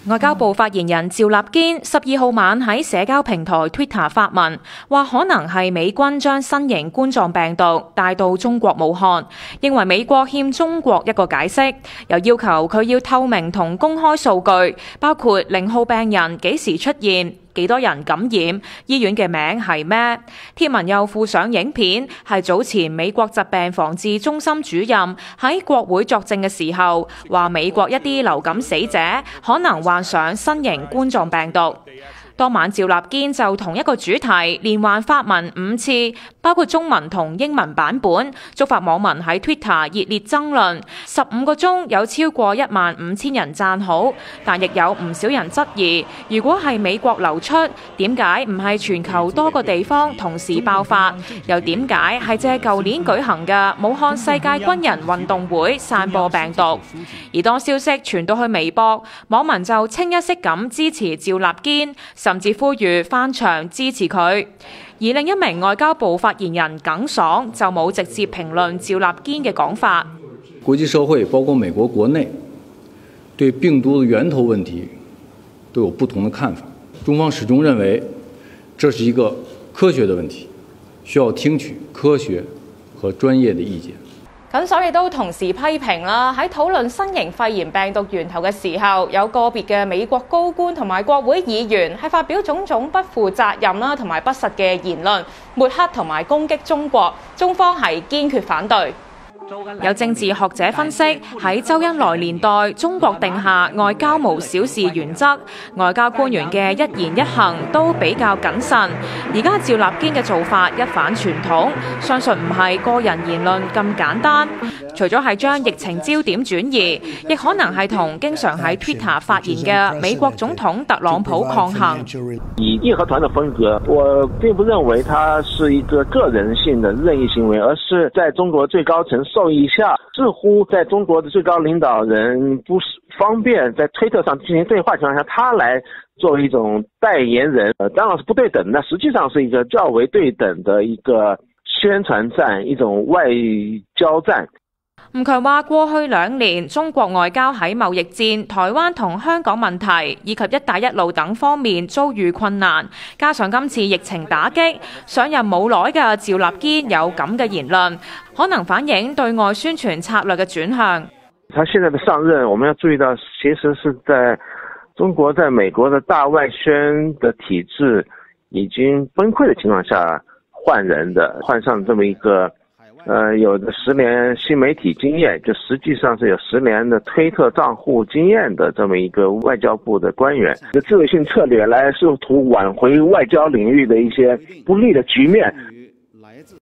外交部發言人趙立堅12號晚喺社交平台 Twitter 發文，話可能係美軍將新型冠狀病毒帶到中國武漢，認為美國欠中國一個解釋，又要求佢要透明同公開數據，包括0號病人幾時出現、幾多人感染、醫院嘅名係咩。貼文又附上影片，係早前美國疾病防治中心主任喺國會作證嘅時候，話美國一啲流感死者可能患上新型冠狀病毒。當晚趙立堅就同一個主題連環發文5次，包括中文同英文版本，觸發網民喺 Twitter 熱烈爭論。15個鐘有超過15000人讚好，但亦有唔少人質疑，如果係美國流出，點解唔係全球多個地方同時爆發？又點解係借舊年舉行嘅武漢世界軍人運動會散播病毒？而當消息傳到去微博，網民就清一色咁支持趙立堅，甚至呼籲翻牆支持佢。而另一名外交部發言人耿爽就冇直接評論趙立堅嘅講法。 國際社會包括美國國內對病毒的源頭問題都有不同的看法，中方始終認為這是一個科學的問題，需要聽取科學和專業的意見。 耿爽亦都同時批評啦，喺討論新型肺炎病毒源頭嘅時候，有個別嘅美國高官同埋國會議員係發表種種不負責任啦同埋不實嘅言論，抹黑同埋攻擊中國，中方係堅決反對。有政治學者分析，喺周恩來年代，中國定下外交無小事原則，外交官員嘅一言一行都比較謹慎。而家趙立堅嘅做法一反傳統，相信唔係個人言論咁簡單。除咗係將疫情焦點轉移，亦可能係同經常喺 Twitter 發言嘅美國總統特朗普抗衡。 以義和團的風格，我並不認為它是一個個人性的任意行為，而是在中國最高層授意下，似乎在中國的最高領導人不方便在推特上進行對話情況下，他來作為一種代言人，當然是不對等的，實際上是一個較為對等的一個宣傳戰，一種外交戰。 吳強話：過去2年，中國外交喺貿易戰、台灣同香港問題以及一帶一路等方面遭遇困難，加上今次疫情打擊，上任冇耐嘅趙立堅有咁嘅言論，可能反映對外宣傳策略嘅轉向。 他現在的上任，我們要注意到，其實是在中國在美國的大外宣的體制已經崩潰的情況下換人的，換上這麼一個有着10年新媒體經驗，就實際上是有10年的推特賬戶經驗的這麼一個外交部的官員，智慧性策略來試圖挽回外交領域的一些不利的局面。